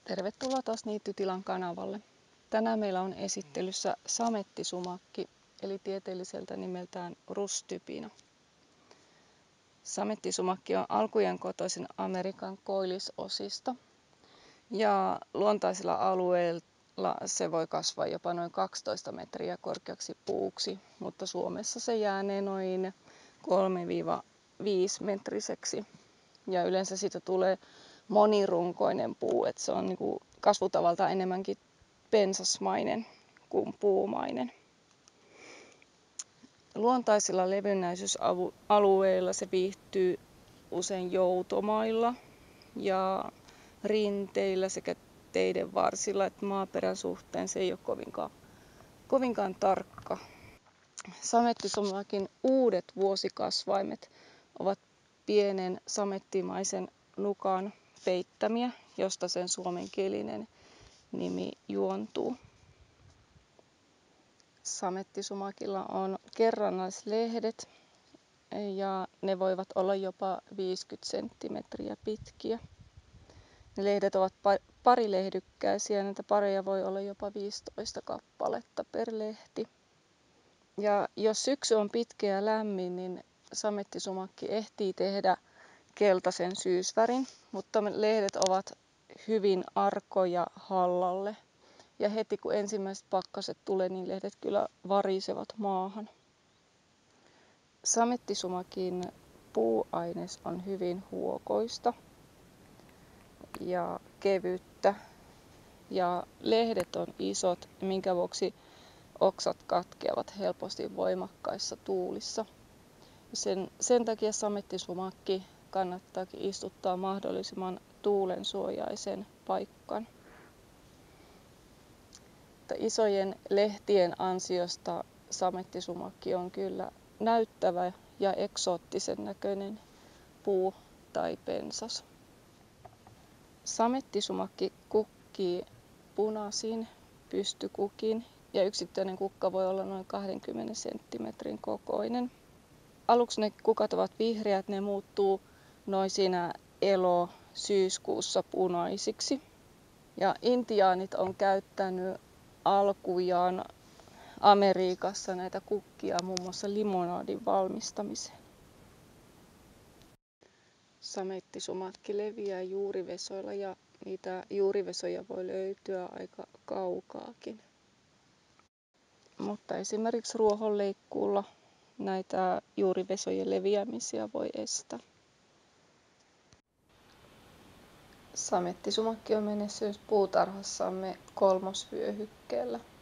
Tervetuloa taas Niittytilan kanavalle. Tänään meillä on esittelyssä samettisumakki, eli tieteelliseltä nimeltään Rustypina. Samettisumakki on alkujen kotoisin Amerikan koillisosista ja luontaisilla alueilla se voi kasvaa jopa noin 12 metriä korkeaksi puuksi, mutta Suomessa se jäänee noin 3-5 metriseksi ja yleensä siitä tulee monirunkoinen puu, että se on niinku kasvutavalta enemmänkin pensasmainen kuin puumainen. Luontaisilla levynnäisyysalueilla se viihtyy usein joutomailla ja rinteillä sekä teiden varsilla, että maaperän suhteen se ei ole kovinkaan tarkka. Samettisumakin uudet vuosikasvaimet ovat pienen samettimaisen nukan peittämiä, josta sen suomenkielinen nimi juontuu. Samettisumakilla on kerrannaislehdet ja ne voivat olla jopa 50 senttimetriä pitkiä. Ne lehdet ovat parilehdykkäisiä ja näitä pareja voi olla jopa 15 kappaletta per lehti. Ja jos syksy on pitkä ja lämmin, niin samettisumakki ehtii tehdä keltaisen syysvärin, mutta lehdet ovat hyvin arkoja hallalle. Ja heti kun ensimmäiset pakkaset tulee, niin lehdet kyllä varisevat maahan. Samettisumakin puuaines on hyvin huokoista ja kevyttä. Ja lehdet on isot, minkä vuoksi oksat katkeavat helposti voimakkaissa tuulissa. Sen takia samettisumakki kannattaakin istuttaa mahdollisimman tuulensuojaisen paikkaan. Isojen lehtien ansiosta samettisumakki on kyllä näyttävä ja eksoottisen näköinen puu tai pensas. Samettisumakki kukkii punaisin pystykukin ja yksittäinen kukka voi olla noin 20 senttimetrin kokoinen. Aluksi ne kukat ovat vihreät, ne muuttuu noin siinä syyskuussa punaisiksi. Ja intiaanit on käyttänyt alkujaan Amerikassa näitä kukkia muun muassa limonadin valmistamiseen. Samettisumakki leviää juurivesoilla ja niitä juurivesoja voi löytyä aika kaukaakin. Mutta esimerkiksi ruohonleikkuulla näitä juurivesojen leviämisiä voi estää. Samettisumakki on menestynyt puutarhassamme 3. vyöhykkeellä.